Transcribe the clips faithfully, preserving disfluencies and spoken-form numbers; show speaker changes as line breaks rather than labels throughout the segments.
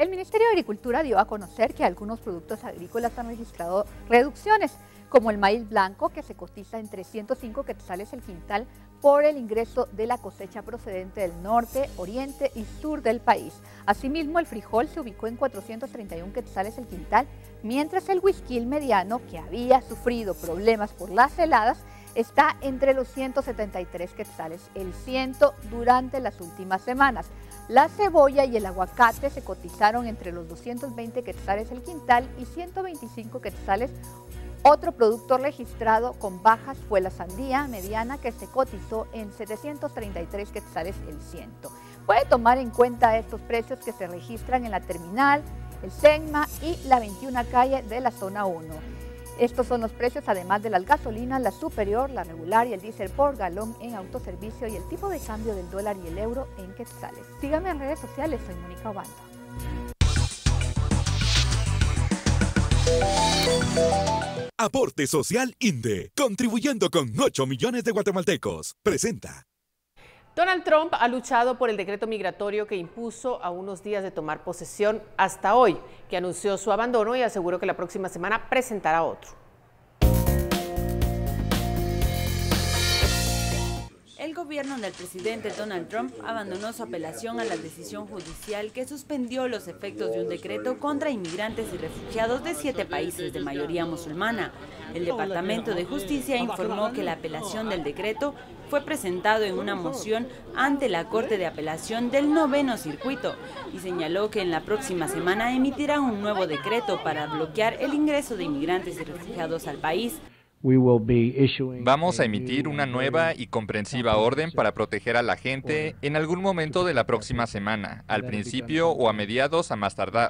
El Ministerio de Agricultura dio a conocer que algunos productos agrícolas han registrado reducciones, como el maíz blanco, que se cotiza en trescientos cinco quetzales el quintal por el ingreso de la cosecha procedente del norte, oriente y sur del país. Asimismo, el frijol se ubicó en cuatrocientos treinta y un quetzales el quintal, mientras el huisquil mediano, que había sufrido problemas por las heladas, está entre los ciento setenta y tres quetzales el ciento durante las últimas semanas. La cebolla y el aguacate se cotizaron entre los doscientos veinte quetzales el quintal y ciento veinticinco quetzales. Otro producto registrado con bajas fue la sandía mediana, que se cotizó en setecientos treinta y tres quetzales el ciento. Puede tomar en cuenta estos precios que se registran en la terminal, el SEGMA y la veintiuna calle de la zona uno. Estos son los precios, además de las gasolinas, la superior, la regular y el diésel por galón en autoservicio, y el tipo de cambio del dólar y el euro en quetzales. Síganme en redes sociales, soy Mónica Obando.
Aporte Social INDE, contribuyendo con ocho millones de guatemaltecos. Presenta.
Donald Trump ha luchado por el decreto migratorio que impuso a unos días de tomar posesión hasta hoy, que anunció su abandono y aseguró que la próxima semana presentará otro.
El gobierno del presidente Donald Trump abandonó su apelación a la decisión judicial que suspendió los efectos de un decreto contra inmigrantes y refugiados de siete países de mayoría musulmana. El Departamento de Justicia informó que la apelación del decreto fue presentado en una moción ante la Corte de Apelación del Noveno Circuito y señaló que en la próxima semana emitirá un nuevo decreto para bloquear el ingreso de inmigrantes y refugiados al país.
Vamos a emitir una nueva y comprensiva orden para proteger a la gente en algún momento de la próxima semana, al principio o a mediados a más tardar.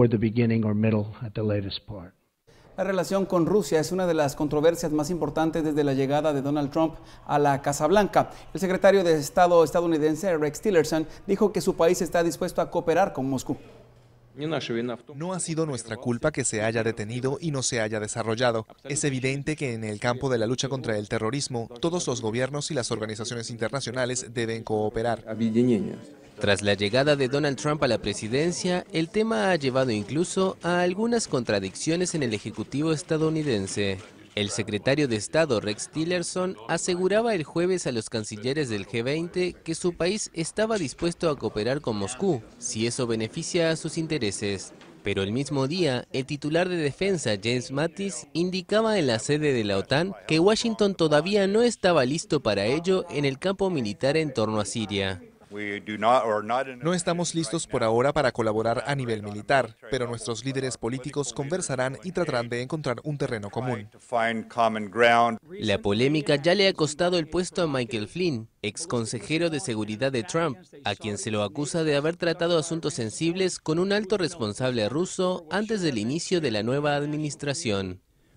La relación con Rusia es una de las controversias más importantes desde la llegada de Donald Trump a la Casa Blanca. El secretario de Estado estadounidense, Rex Tillerson, dijo que su país está dispuesto a cooperar con Moscú.
No ha sido nuestra culpa que se haya detenido y no se haya desarrollado. Es evidente que en el campo de la lucha contra el terrorismo, todos los gobiernos y las organizaciones internacionales deben cooperar.
Tras la llegada de Donald Trump a la presidencia, el tema ha llevado incluso a algunas contradicciones en el Ejecutivo estadounidense. El secretario de Estado Rex Tillerson aseguraba el jueves a los cancilleres del G veinte que su país estaba dispuesto a cooperar con Moscú, si eso beneficia a sus intereses. Pero el mismo día, el titular de Defensa, James Mattis, indicaba en la sede de la OTAN que Washington todavía no estaba listo para ello en el campo militar en torno a Siria.
No estamos listos por ahora para colaborar a nivel militar, pero nuestros líderes políticos conversarán y tratarán de encontrar un terreno común.
La polémica ya le ha costado el puesto a Michael Flynn, ex consejero de seguridad de Trump, a quien se lo acusa de haber tratado asuntos sensibles con un alto responsable ruso antes del inicio de la nueva administración.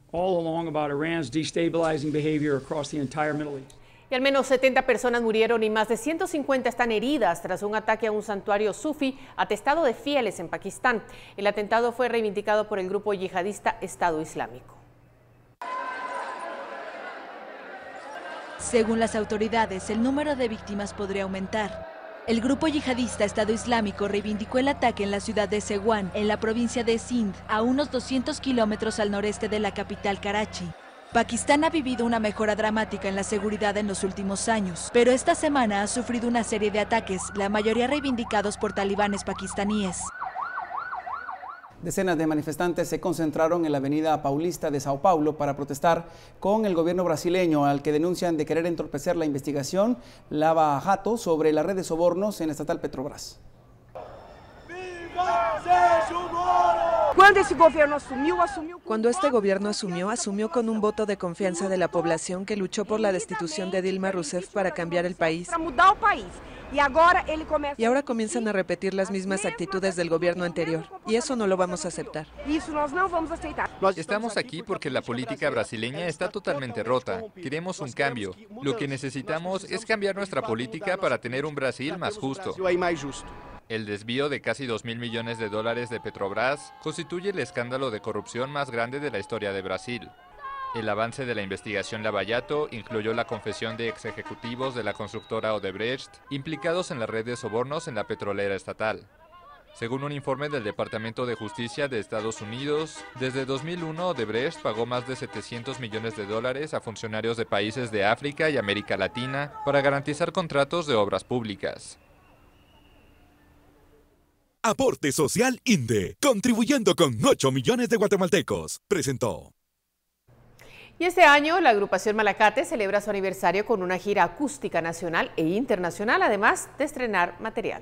Y al menos setenta personas murieron y más de ciento cincuenta están heridas tras un ataque a un santuario sufí atestado de fieles en Pakistán. El atentado fue reivindicado por el grupo yihadista Estado Islámico.
Según las autoridades, el número de víctimas podría aumentar. El grupo yihadista Estado Islámico reivindicó el ataque en la ciudad de Sewan, en la provincia de Sindh, a unos doscientos kilómetros al noreste de la capital Karachi. Pakistán ha vivido una mejora dramática en la seguridad en los últimos años, pero esta semana ha sufrido una serie de ataques, la mayoría reivindicados por talibanes pakistaníes.
Decenas de manifestantes se concentraron en la avenida Paulista de Sao Paulo para protestar con el gobierno brasileño, al que denuncian de querer entorpecer la investigación Lava Jato sobre la red de sobornos en la estatal Petrobras.
Cuando este gobierno asumió, asumió con un voto de confianza de la población que luchó por la destitución de Dilma Rousseff para cambiar el país. Y ahora comienzan a repetir las mismas actitudes del gobierno anterior, y eso no lo vamos a aceptar.
Estamos aquí porque la política brasileña está totalmente rota. Queremos un cambio. Lo que necesitamos es cambiar nuestra política para tener un Brasil más justo. El desvío de casi dos mil millones de dólares de Petrobras constituye el escándalo de corrupción más grande de la historia de Brasil. El avance de la investigación Lava Jato incluyó la confesión de ex ejecutivos de la constructora Odebrecht implicados en la red de sobornos en la petrolera estatal. Según un informe del Departamento de Justicia de Estados Unidos, desde dos mil uno Odebrecht pagó más de setecientos millones de dólares a funcionarios de países de África y América Latina para garantizar contratos de obras públicas.
Aporte Social INDE, contribuyendo con ocho millones de guatemaltecos, presentó.
Y este año la agrupación Malacate celebra su aniversario con una gira acústica nacional e internacional, además de estrenar material.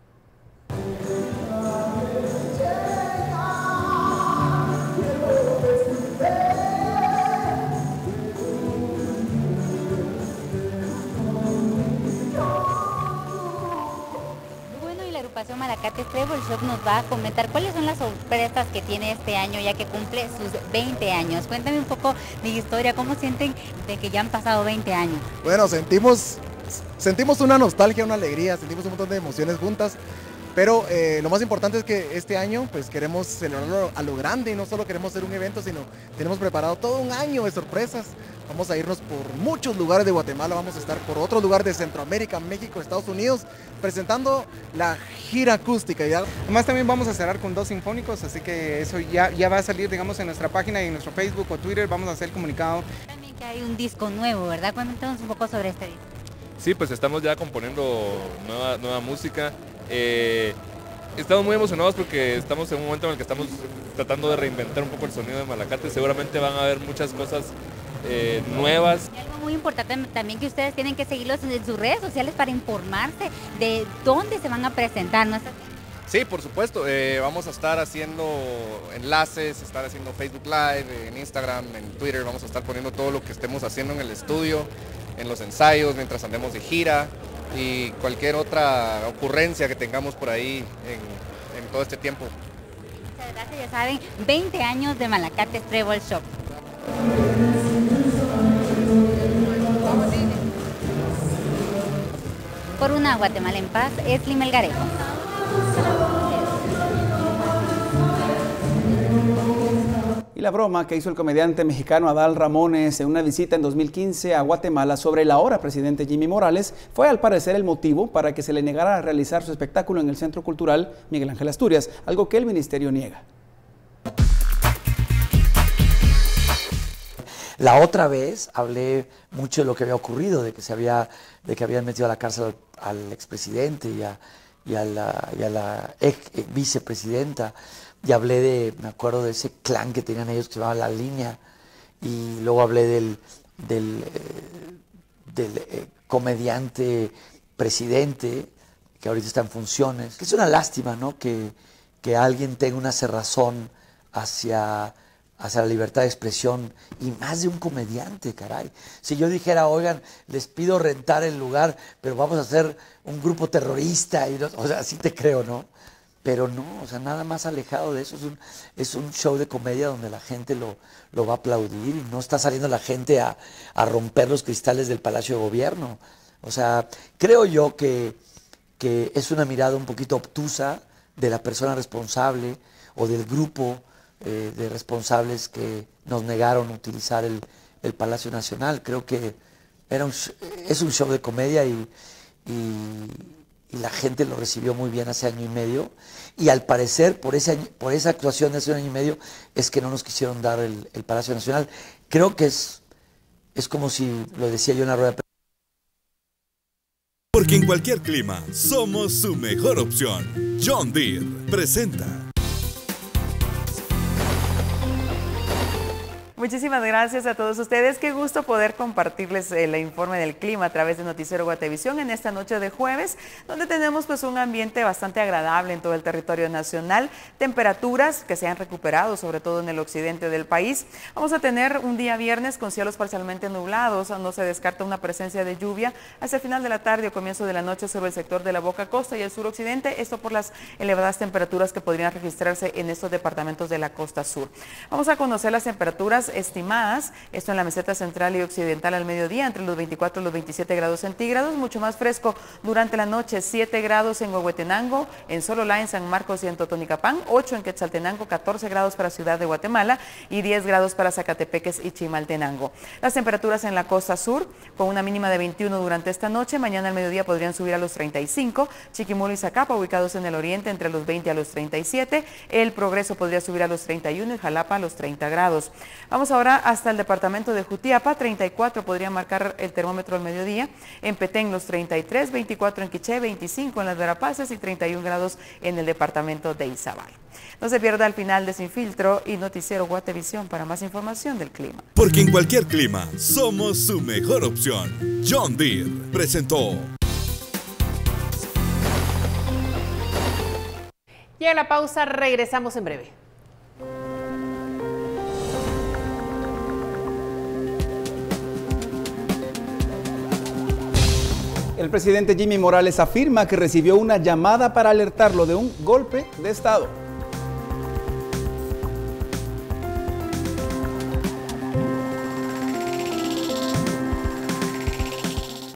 Malacate Treble Shop nos va a comentar cuáles son las sorpresas que tiene este año, ya que cumple sus veinte años. Cuéntame un poco de historia, ¿cómo sienten de que ya han pasado veinte años?
Bueno, sentimos, sentimos una nostalgia, una alegría, sentimos un montón de emociones juntas, pero eh, lo más importante es que este año pues queremos celebrarlo a lo grande y no solo queremos hacer un evento, sino tenemos preparado todo un año de sorpresas. Vamos a irnos por muchos lugares de Guatemala, vamos a estar por otros lugares de Centroamérica, México, Estados Unidos, presentando la gira acústica. ¿Ya?
Además también vamos a cerrar con dos sinfónicos, así que eso ya, ya va a salir, digamos, en nuestra página y en nuestro Facebook o Twitter, vamos a hacer el comunicado.
También que hay un disco nuevo, ¿verdad? Cuéntanos un poco sobre este disco.
Sí, pues estamos ya componiendo nueva, nueva música. Eh, estamos muy emocionados porque estamos en un momento en el que estamos tratando de reinventar un poco el sonido de Malacate. Seguramente van a haber muchas cosas Eh, nuevas.
Y algo muy importante también que ustedes tienen que seguirlos en sus redes sociales para informarse de dónde se van a presentar, ¿no?
Sí, por supuesto, eh, vamos a estar haciendo enlaces, estar haciendo Facebook Live, en Instagram, en Twitter, vamos a estar poniendo todo lo que estemos haciendo en el estudio, en los ensayos, mientras andemos de gira y cualquier otra ocurrencia que tengamos por ahí en, en todo este tiempo.
Muchas gracias, ya saben, veinte años de Malacate Treble Shop. Por una Guatemala en paz, es Lima Elgarejo.
Y la broma que hizo el comediante mexicano Adal Ramones en una visita en dos mil quince a Guatemala sobre el ahora presidente Jimmy Morales fue al parecer el motivo para que se le negara a realizar su espectáculo en el Centro Cultural Miguel Ángel Asturias, algo que el ministerio niega.
La otra vez hablé mucho de lo que había ocurrido, de que se había, de que habían metido a la cárcel al, al expresidente y a, y a la, y a la ex vicepresidenta, y hablé de, me acuerdo de ese clan que tenían ellos que se llamaba La Línea, y luego hablé del, del, eh, del eh, comediante presidente, que ahorita está en funciones, que es una lástima, ¿no? Que, que alguien tenga una cerrazón hacia... hacia la libertad de expresión, y más de un comediante, caray. Si yo dijera, oigan, les pido rentar el lugar, pero vamos a hacer un grupo terrorista, y no, o sea, sí te creo, ¿no? Pero no, o sea, nada más alejado de eso, es un, es un show de comedia donde la gente lo, lo va a aplaudir, y no está saliendo la gente a, a romper los cristales del Palacio de Gobierno. O sea, creo yo que, que es una mirada un poquito obtusa de la persona responsable o del grupo Eh, de responsables que nos negaron utilizar el, el Palacio Nacional. Creo que era un, es un show de comedia y, y, y la gente lo recibió muy bien hace año y medio, y al parecer por, ese año, por esa actuación de hace un año y medio es que no nos quisieron dar el, el Palacio Nacional. Creo que es, es como si lo decía yo en la rueda de prensa.
Porque en cualquier clima somos su mejor opción. John Deere presenta.
Muchísimas gracias a todos ustedes. Qué gusto poder compartirles el informe del clima a través de Noticiero Guatevisión en esta noche de jueves, donde tenemos pues un ambiente bastante agradable en todo el territorio nacional, temperaturas que se han recuperado, sobre todo en el occidente del país. Vamos a tener un día viernes con cielos parcialmente nublados, no se descarta una presencia de lluvia hacia el final de la tarde o comienzo de la noche sobre el sector de la Boca Costa y el suroccidente, esto por las elevadas temperaturas que podrían registrarse en estos departamentos de la costa sur. Vamos a conocer las temperaturas estimadas, esto en la meseta central y occidental al mediodía, entre los veinticuatro y los veintisiete grados centígrados, mucho más fresco durante la noche, siete grados en Huehuetenango, en Sololá, en San Marcos y en Totonicapán, ocho en Quetzaltenango, catorce grados para Ciudad de Guatemala y diez grados para Zacatepeques y Chimaltenango. Las temperaturas en la costa sur, con una mínima de veintiuno durante esta noche, mañana al mediodía podrían subir a los treinta y cinco, Chiquimula y Zacapa, ubicados en el oriente, entre los veinte a los treinta y siete, El Progreso podría subir a los treinta y uno y Jalapa a los treinta grados. Vamos ahora hasta el departamento de Jutiapa, treinta y cuatro podría marcar el termómetro al mediodía, en Petén los treinta y tres, veinticuatro en Quiché, veinticinco en las Verapaces y treinta y uno grados en el departamento de Izabal. No se pierda al final de Sin Filtro y Noticiero Guatevisión para más información del clima.
Porque en cualquier clima somos su mejor opción. John Deere presentó.
Y a la pausa, regresamos en breve.
El presidente Jimmy Morales afirma que recibió una llamada para alertarlo de un golpe de Estado.